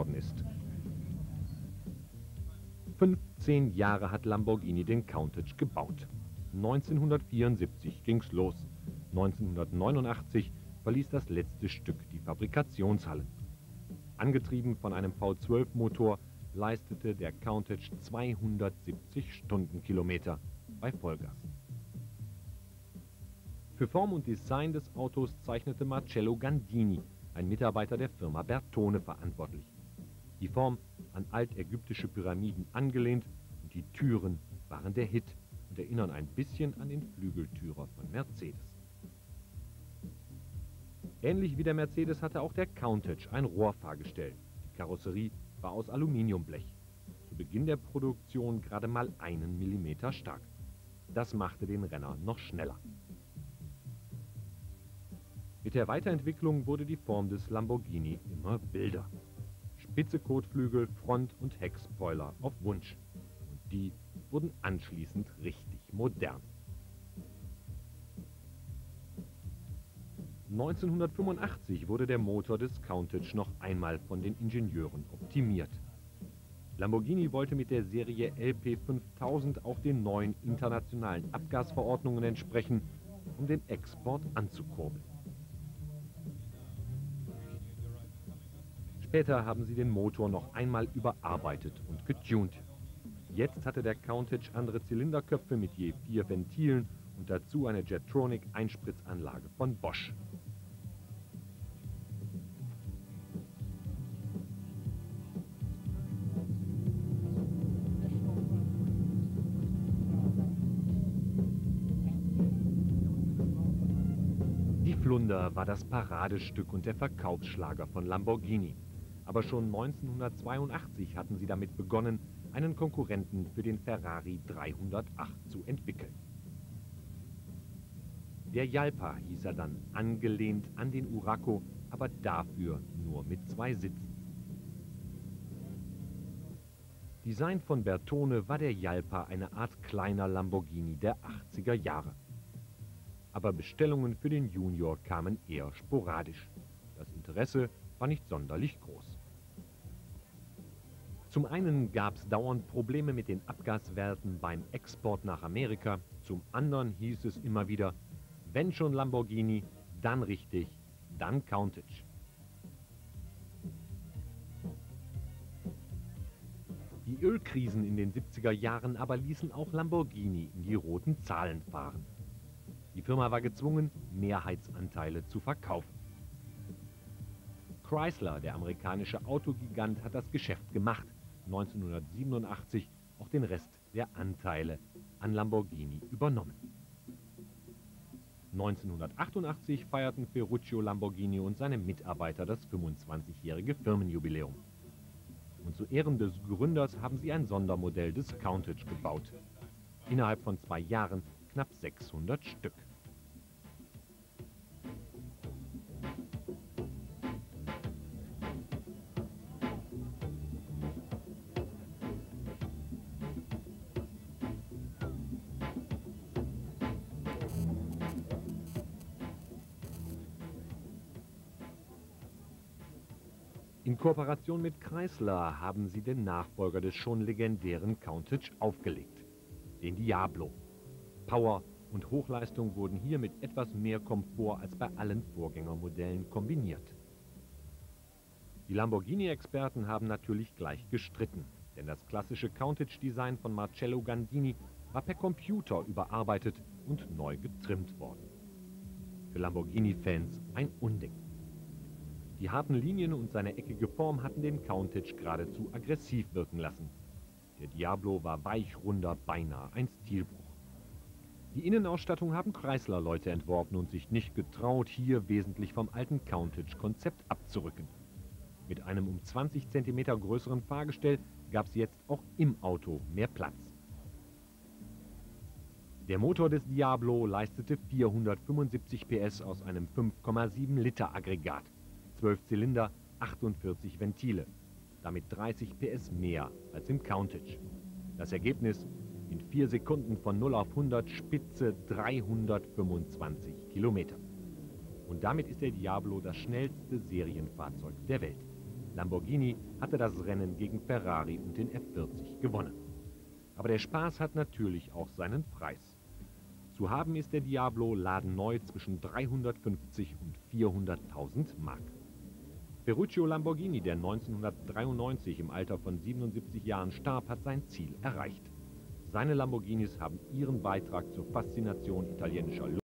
worden ist. 15 Jahre hat Lamborghini den Countach gebaut. 1974 ging's los. 1989 verließ das letzte Stück die Fabrikationshallen. Angetrieben von einem V12-Motor leistete der Countach 270 Stundenkilometer bei Vollgas. Für Form und Design des Autos zeichnete Marcello Gandini, ein Mitarbeiter der Firma Bertone, verantwortlich. Die Form an altägyptische Pyramiden angelehnt und die Türen waren der Hit und erinnern ein bisschen an den Flügeltürer von Mercedes. Ähnlich wie der Mercedes hatte auch der Countach ein Rohrfahrgestell. Die Karosserie war aus Aluminiumblech. Zu Beginn der Produktion gerade mal 1 Millimeter stark. Das machte den Renner noch schneller. Mit der Weiterentwicklung wurde die Form des Lamborghini immer wilder. Spitze Kotflügel, Front- und Heckspoiler auf Wunsch. Und die wurden anschließend richtig modern. 1985 wurde der Motor des Countach noch einmal von den Ingenieuren optimiert. Lamborghini wollte mit der Serie LP5000 auch den neuen internationalen Abgasverordnungen entsprechen, um den Export anzukurbeln. Später haben sie den Motor noch einmal überarbeitet und getunt. Jetzt hatte der Countach andere Zylinderköpfe mit je 4 Ventilen und dazu eine Jetronic-Einspritzanlage von Bosch. Die Flunder war das Paradestück und der Verkaufsschlager von Lamborghini. Aber schon 1982 hatten sie damit begonnen, einen Konkurrenten für den Ferrari 308 zu entwickeln. Der Jalpa hieß er dann, angelehnt an den Urraco, aber dafür nur mit 2 Sitzen. Design von Bertone war der Jalpa eine Art kleiner Lamborghini der 80er Jahre. Aber Bestellungen für den Junior kamen eher sporadisch. Das Interesse war nicht sonderlich groß. Zum einen gab es dauernd Probleme mit den Abgaswerten beim Export nach Amerika, zum anderen hieß es immer wieder, wenn schon Lamborghini, dann richtig, dann Countach. Die Ölkrisen in den 70er Jahren aber ließen auch Lamborghini in die roten Zahlen fahren. Die Firma war gezwungen, Mehrheitsanteile zu verkaufen. Chrysler, der amerikanische Autogigant, hat das Geschäft gemacht, 1987 auch den Rest der Anteile an Lamborghini übernommen. 1988 feierten Ferruccio Lamborghini und seine Mitarbeiter das 25-jährige Firmenjubiläum. Und zu Ehren des Gründers haben sie ein Sondermodell des Countach gebaut. Innerhalb von 2 Jahren knapp 600 Stück. In Kooperation mit Chrysler haben sie den Nachfolger des schon legendären Countach aufgelegt, den Diablo. Power und Hochleistung wurden hier mit etwas mehr Komfort als bei allen Vorgängermodellen kombiniert. Die Lamborghini-Experten haben natürlich gleich gestritten, denn das klassische Countach-Design von Marcello Gandini war per Computer überarbeitet und neu getrimmt worden. Für Lamborghini-Fans ein Unding. Die harten Linien und seine eckige Form hatten den Countach geradezu aggressiv wirken lassen. Der Diablo war weich, runder, beinahe ein Stilbruch. Die Innenausstattung haben Chrysler-Leute entworfen und sich nicht getraut, hier wesentlich vom alten Countach-Konzept abzurücken. Mit einem um 20 cm größeren Fahrgestell gab es jetzt auch im Auto mehr Platz. Der Motor des Diablo leistete 475 PS aus einem 5,7 Liter Aggregat. 12 Zylinder, 48 Ventile, damit 30 PS mehr als im Countach. Das Ergebnis: in 4 Sekunden von 0 auf 100 spitze 325 Kilometer. Und damit ist der Diablo das schnellste Serienfahrzeug der Welt. Lamborghini hatte das Rennen gegen Ferrari und den F40 gewonnen. Aber der Spaß hat natürlich auch seinen Preis. Zu haben ist der Diablo ladenneu zwischen 350 und 400.000 Mark. Ferruccio Lamborghini, der 1993 im Alter von 77 Jahren starb, hat sein Ziel erreicht. Seine Lamborghinis haben ihren Beitrag zur Faszination italienischer